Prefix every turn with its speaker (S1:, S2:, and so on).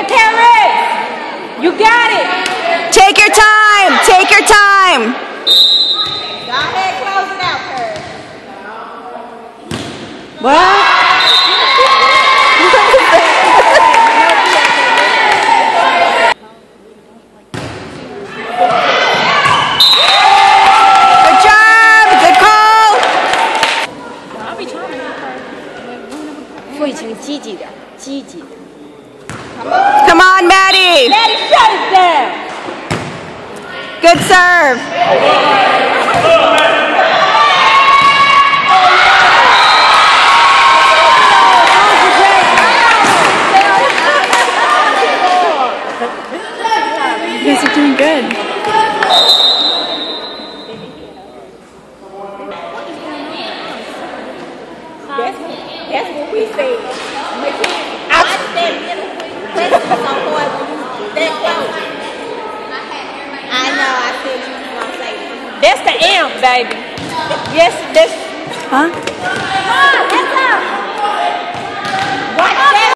S1: ahead, Paris. You got it.
S2: Take your time. Take your time.
S1: Go ahead, close it out, Paris.
S2: What? Good job. Good call.
S3: 我以前积极点，积极。
S2: Come on, Maddie.
S1: Maddie, shut it down.
S2: Good serve. You guys are doing good.
S1: That's what we said. I said middle press on boy that close. I know, I said you was gonna say that. That's the amp, baby. Yes, that's.
S2: Huh?